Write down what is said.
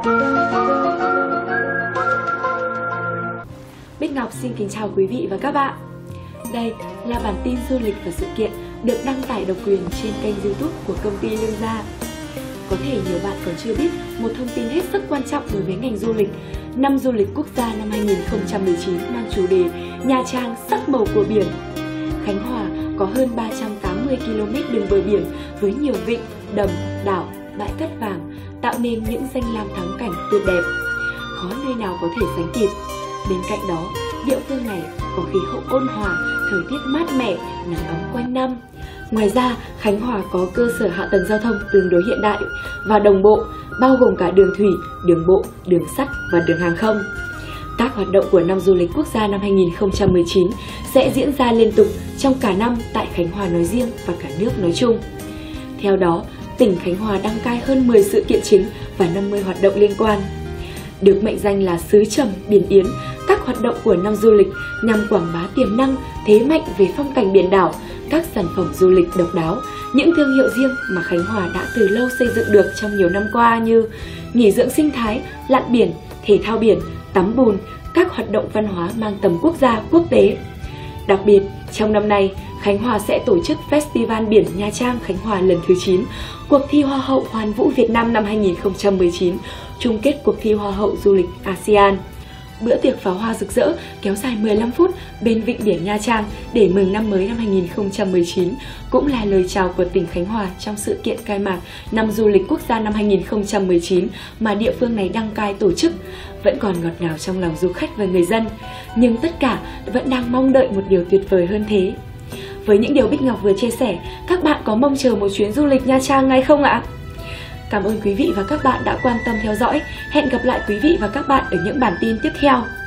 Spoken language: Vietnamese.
Bích Ngọc xin kính chào quý vị và các bạn. Đây là bản tin du lịch và sự kiện được đăng tải độc quyền trên kênh YouTube của công ty Lương Gia. Có thể nhiều bạn còn chưa biết một thông tin hết sức quan trọng đối với ngành du lịch. Năm du lịch quốc gia năm 2019 mang chủ đề Nha Trang sắc màu của biển. Khánh Hòa có hơn 380 km đường bờ biển với nhiều vịnh, đầm, đảo, bãi cát vàng, tạo nên những danh lam thắng cảnh tuyệt đẹp. Khó nơi nào có thể sánh kịp. Bên cạnh đó, địa phương này có khí hậu ôn hòa, thời tiết mát mẻ, nắng ấm quanh năm. Ngoài ra, Khánh Hòa có cơ sở hạ tầng giao thông tương đối hiện đại và đồng bộ, bao gồm cả đường thủy, đường bộ, đường sắt và đường hàng không. Các hoạt động của năm du lịch quốc gia năm 2019 sẽ diễn ra liên tục trong cả năm tại Khánh Hòa nói riêng và cả nước nói chung. Theo đó, tỉnh Khánh Hòa đăng cai hơn 10 sự kiện chính và 50 hoạt động liên quan. Được mệnh danh là xứ Trầm Biển Yến, các hoạt động của năm du lịch nhằm quảng bá tiềm năng, thế mạnh về phong cảnh biển đảo, các sản phẩm du lịch độc đáo, những thương hiệu riêng mà Khánh Hòa đã từ lâu xây dựng được trong nhiều năm qua như nghỉ dưỡng sinh thái, lặn biển, thể thao biển, tắm bùn, các hoạt động văn hóa mang tầm quốc gia, quốc tế. Đặc biệt, trong năm nay, Khánh Hòa sẽ tổ chức Festival Biển Nha Trang Khánh Hòa lần thứ 9, cuộc thi Hoa hậu Hoàn vũ Việt Nam năm 2019, chung kết cuộc thi Hoa hậu du lịch ASEAN. Bữa tiệc pháo hoa rực rỡ kéo dài 15 phút bên vịnh biển Nha Trang để mừng năm mới năm 2019 cũng là lời chào của tỉnh Khánh Hòa trong sự kiện khai mạc năm du lịch quốc gia năm 2019 mà địa phương này đăng cai tổ chức. Vẫn còn ngọt ngào trong lòng du khách và người dân, nhưng tất cả vẫn đang mong đợi một điều tuyệt vời hơn thế. Với những điều Bích Ngọc vừa chia sẻ, các bạn có mong chờ một chuyến du lịch Nha Trang ngay không ạ? Cảm ơn quý vị và các bạn đã quan tâm theo dõi. Hẹn gặp lại quý vị và các bạn ở những bản tin tiếp theo.